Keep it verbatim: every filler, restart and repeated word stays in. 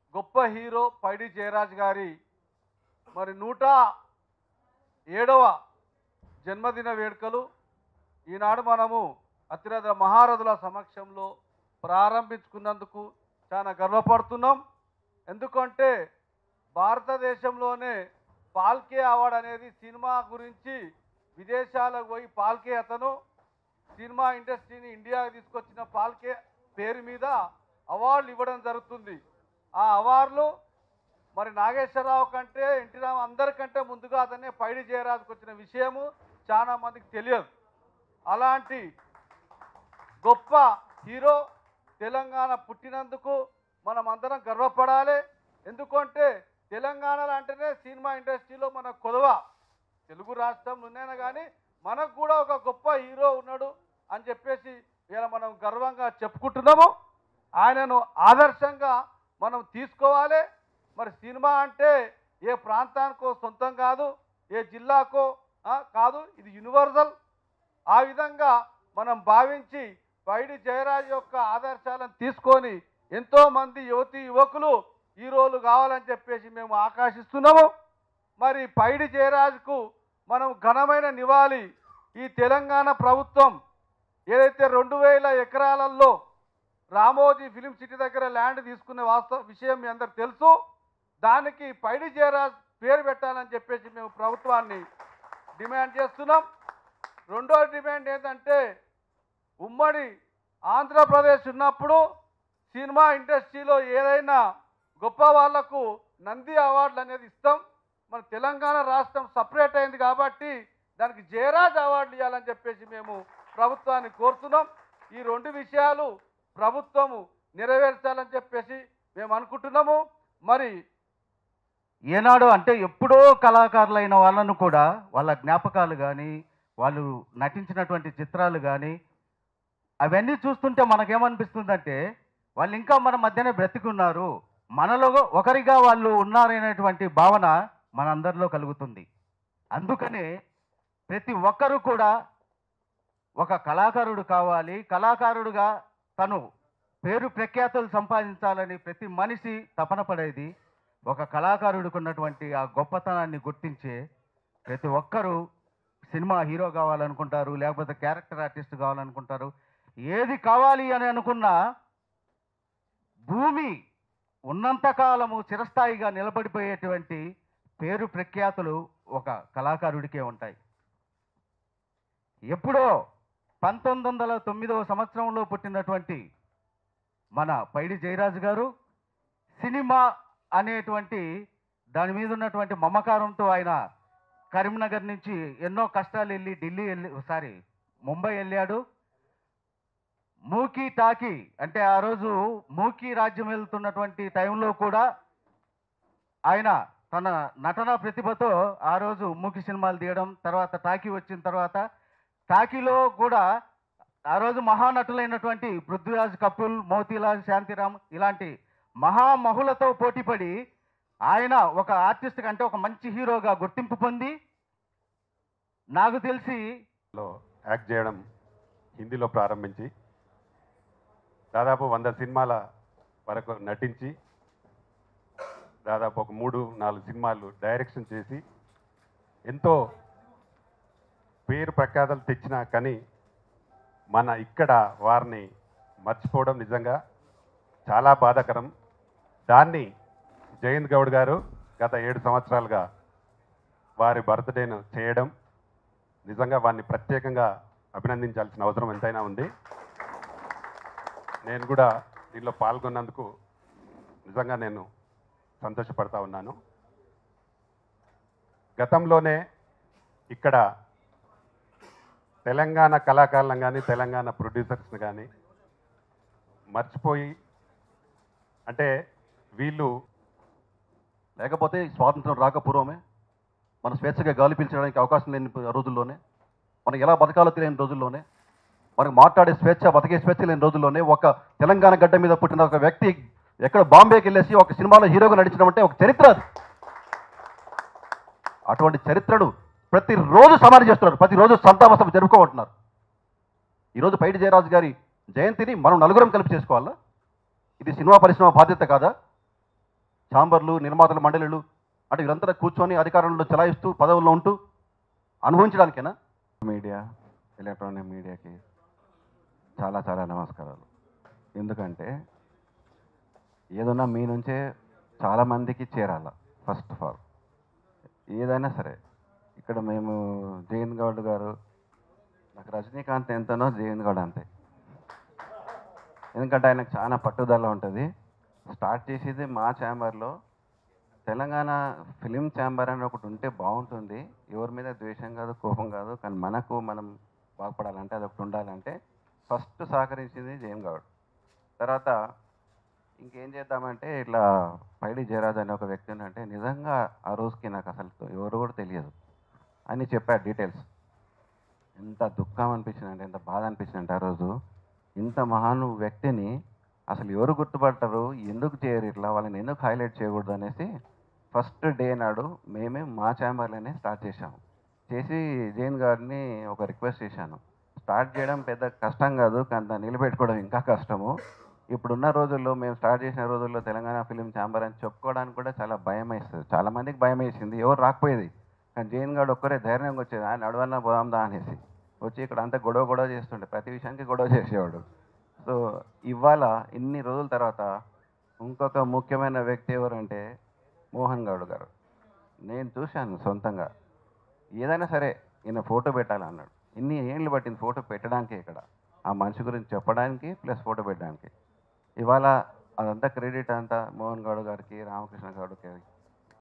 గొప్ప హీరో పైడి జయరాజ్ గారి మరి నూట ఏడవ జన్మదిన వేడుకలు ఈనాడు మనము అతిరథ మహారథుల సమక్షంలో ప్రారంభించుకున్నందుకు చాలా గర్వపడుతున్నాం. ఎందుకంటే భారతదేశంలోనే పాల్కే అవార్డు అనేది సినిమా గురించి విదేశాలకు పోయి పాల్కే అతను సినిమా ఇండస్ట్రీని ఇండియాకి తీసుకొచ్చిన పాల్కే పేరు మీద అవార్డులు ఇవ్వడం జరుగుతుంది. ఆ అవార్డులు మరి నాగేశ్వరరావు కంటే ఎన్టీ రామ అందరికంటే ముందుగా అతనే పైడి జయరాజ్కి వచ్చిన విషయము చాలా మందికి తెలియదు. అలాంటి గొప్ప హీరో తెలంగాణ పుట్టినందుకు మనం అందరం గర్వపడాలి. ఎందుకంటే తెలంగాణలో అంటేనే సినిమా ఇండస్ట్రీలో మన కొదవ తెలుగు రాష్ట్రం ఉన్నాయినా కానీ మనకు కూడా ఒక గొప్ప హీరో ఉన్నాడు అని చెప్పేసి ఇలా మనం గర్వంగా చెప్పుకుంటున్నాము. ఆయనను ఆదర్శంగా మనం తీసుకోవాలి. మరి సినిమా అంటే ఏ ప్రాంతానికో సొంతం కాదు, ఏ జిల్లాకో కాదు, ఇది యూనివర్సల్. ఆ విధంగా మనం భావించి పైడి జయరాజ్ యొక్క ఆదర్శాలను తీసుకొని ఎంతోమంది యువతి యువకులు హీరోలు కావాలని చెప్పేసి మేము ఆకాశిస్తున్నాము. మరి పైడి జయరాజ్కు మనం ఘనమైన నివాళి ఈ తెలంగాణ ప్రభుత్వం ఏదైతే రెండు వేల ఎకరాలలో రామోజీ ఫిలిం సిటీ దగ్గర ల్యాండ్ తీసుకునే వాస్తవ విషయం మీ అందరికి తెలుసు. దానికి పైడి జయరాజ్ పేరు పెట్టాలని చెప్పేసి మేము ప్రభుత్వాన్ని డిమాండ్ చేస్తున్నాం. రెండో డిమాండ్ ఏంటంటే ఉమ్మడి ఆంధ్రప్రదేశ్ ఉన్నప్పుడు సినిమా ఇండస్ట్రీలో ఏదైనా గొప్ప వాళ్లకు నంది అవార్డులు అనేది ఇస్తాం. మన తెలంగాణ రాష్ట్రం సపరేట్ అయింది కాబట్టి దానికి జయరాజ్ అవార్డులు ఇవ్వాలని చెప్పేసి మేము ప్రభుత్వాన్ని కోరుతున్నాం. ఈ రెండు విషయాలు ప్రభుత్వము నెరవేర్చాలని చెప్పేసి మేము అనుకుంటున్నాము. మరి ఏనాడు అంటే ఎప్పుడో కళాకారులైన వాళ్ళను కూడా వాళ్ళ జ్ఞాపకాలు కానీ వాళ్ళు నటించినటువంటి చిత్రాలు కానీ అవన్నీ చూస్తుంటే మనకేమనిపిస్తుందంటే వాళ్ళు ఇంకా మన మధ్యనే బ్రతికున్నారు, మనలో ఒకరిగా వాళ్ళు ఉన్నారనేటువంటి భావన మనందరిలో కలుగుతుంది. అందుకనే ప్రతి ఒక్కరూ కూడా ఒక కళాకారుడు కావాలి, కళాకారుడుగా తను పేరు ప్రఖ్యాతులు సంపాదించాలని ప్రతి మనిషి తపన పడేది. ఒక కళాకారుడికి ఉన్నటువంటి ఆ గొప్పతనాన్ని గుర్తించే ప్రతి ఒక్కరూ సినిమా హీరో కావాలనుకుంటారు, లేకపోతే క్యారెక్టర్ ఆర్టిస్ట్ కావాలనుకుంటారు. ఏది కావాలి అని అనుకున్నా భూమి ఉన్నంతకాలము చిరస్థాయిగా నిలబడిపోయేటువంటి పేరు ప్రఖ్యాతులు ఒక కళాకారుడికే ఉంటాయి. ఎప్పుడో పంతొమ్మిది వందల తొమ్మిదవ సంవత్సరంలో పుట్టినటువంటి మన పైడి జయరాజ్ గారు సినిమా అనేటువంటి దాని మీద ఉన్నటువంటి మమకారంతో ఆయన కరీంనగర్ నుంచి ఎన్నో కష్టాలు వెళ్ళి ఢిల్లీ వెళ్ళి సారీ ముంబై వెళ్ళాడు. మూకీ టాకీ అంటే ఆ రోజు మూకీ రాజ్యం వెళ్తున్నటువంటి టైంలో కూడా ఆయన తన నటన ప్రతిభతో ఆ రోజు మూకీ సినిమాలు తీయడం, తర్వాత టాకీ వచ్చిన తర్వాత టాకీలో కూడా ఆ రోజు మహానటులైనటువంటి పృథ్వీరాజ్ కపూర్, మోతీలాల్, శాంతిరామ్ ఇలాంటి మహామహులతో పోటీపడి ఆయన ఒక ఆర్టిస్ట్ కంటే ఒక మంచి హీరోగా గుర్తింపు పొంది నాకు తెలిసి యాక్ట్ చేయడం హిందీలో ప్రారంభించి దాదాపు వంద సినిమాల వరకు నటించి దాదాపు ఒక మూడు నాలుగు సినిమాలు డైరెక్షన్ చేసి ఎంతో పేరు ప్రఖ్యాతలు తెచ్చినా కానీ మన ఇక్కడ వారిని మర్చిపోవడం నిజంగా చాలా బాధాకరం. దాన్ని జయంత్ గౌడ్ గారు గత ఏడు సంవత్సరాలుగా వారి బర్త్డేను చేయడం నిజంగా వారిని ప్రత్యేకంగా అభినందించాల్సిన అవసరం ఎంతైనా ఉంది. నేను కూడా దీనిలో పాల్గొన్నందుకు నిజంగా నేను సంతోషపడతా ఉన్నాను. గతంలోనే ఇక్కడ తెలంగాణ కళాకారులను కానీ తెలంగాణ ప్రొడ్యూసర్స్ని కానీ మర్చిపోయి అంటే వీళ్ళు లేకపోతే స్వాతంత్రం రాకపూర్వమే మన స్వేచ్ఛగా గాలి పీల్చడానికి అవకాశం లేని రోజుల్లోనే, మనకి ఎలా బతకాలో తెలియని రోజుల్లోనే, మనకు మాట్లాడే స్వేచ్ఛ బతికే స్వేచ్ఛ లేని రోజుల్లోనే ఒక తెలంగాణ గడ్డ మీద పుట్టిన ఒక వ్యక్తి ఎక్కడ బాంబేకి వెళ్ళేసి ఒక సినిమాలో హీరోగా నడిచడం అంటే ఒక చరిత్ర. అటువంటి చరిత్రను ప్రతిరోజు సమాధి చేస్తున్నారు, ప్రతిరోజు సంతాప సభ జరుపుకోమంటున్నారు. ఈరోజు పైడి జయరాజ్ గారి జయంతిని మనం నలుగురం కలిపి చేసుకోవాలా? ఇది సినిమా పరిశ్రమ బాధ్యత కాదా? ఛాంబర్లు, నిర్మాతల మండలిలు అంటే వీరంతా కూర్చొని అధికారంలో చలాయిస్తూ పదవుల్లో ఉంటూ అనుభవించడానికేనా? మీడియా, ఎలక్ట్రానిక్ మీడియాకి చాలా చాలా నమస్కారాలు. ఎందుకంటే ఏదన్నా మీ నుంచే చాలామందికి చేరాల. ఫస్ట్ ఆఫ్ ఆల్ ఏదైనా సరే ఇక్కడ మేము జయన్ గౌడ్ గారు, నాకు రజనీకాంత్ ఎంతనో జయన్ గౌడ్ అంతే. ఎందుకంటే ఆయనకు చాలా పట్టుదల ఉంటుంది. స్టార్ట్ చేసేది మా ఛాంబర్లో. తెలంగాణ ఫిలిం ఛాంబర్ అని ఒకటి ఉంటే బాగుంటుంది. ఎవరి మీద ద్వేషం కాదు, కోపం కాదు, కానీ మనకు మనం బాగుపడాలంటే అదొకటి ఉండాలంటే ఫస్ట్ సహకరించింది జయన్ గౌడ్. తర్వాత ఇంకేం చేద్దామంటే ఇట్లా పైడి జయరాజ్ అనే ఒక వ్యక్తి అంటే నిజంగా ఆ రోజుకి నాకు అసలు ఎవరు కూడా తెలియదు అని చెప్పారు డీటెయిల్స్. ఎంత దుఃఖం అనిపించింది అంటే, ఎంత బాధ అనిపించింది అంటే ఆ రోజు ఇంత మహాను వ్యక్తిని అసలు ఎవరు గుర్తుపడతారు, ఎందుకు చేయరు, ఇట్లా వాళ్ళని ఎందుకు హైలైట్ చేయకూడదు అనేసి ఫస్ట్ డే నాడు మేమే మా ఛాంబర్లోనే స్టార్ట్ చేశాము. చేసి జైన్ గారిని ఒక రిక్వెస్ట్ చేశాను. స్టార్ట్ చేయడం పెద్ద కష్టం కాదు, కానీ దాన్ని నిలబెట్టుకోవడం ఇంకా కష్టము. ఇప్పుడున్న రోజుల్లో మేము స్టార్ట్ చేసిన రోజుల్లో తెలంగాణ ఫిలిం ఛాంబర్ అని చెప్పుకోవడానికి కూడా చాలా భయం వేస్తుంది. చాలామందికి భయం వేసింది, ఎవరు రాకపోయేది. కానీ జైన్ గారు ఒక్కరే ధైర్యంగా వచ్చేది. ఆయన నడవన్నా పోదాందా అనేసి వచ్చి ఇక్కడ అంతా గొడవ గొడవ చేస్తుండే, ప్రతి విషయానికి గొడవ చేసేవాడు. సో ఇవాళ ఇన్ని రోజుల తర్వాత ఇంకొక ముఖ్యమైన వ్యక్తి ఎవరంటే మోహన్ గౌడ్ గారు. నేను చూశాను సొంతంగా. ఏదైనా సరే ఈయన ఫోటో పెట్టాలన్నాడు. ఇన్ని ఏళ్ళు పట్టింది ఫోటో పెట్టడానికే, ఇక్కడ ఆ మనిషి గురించి చెప్పడానికి ప్లస్ ఫోటో పెట్టడానికి. ఇవాళ అదంతా క్రెడిట్ అంతా మోహన్ గౌడ్ గారికి, రామకృష్ణ గౌడ్కి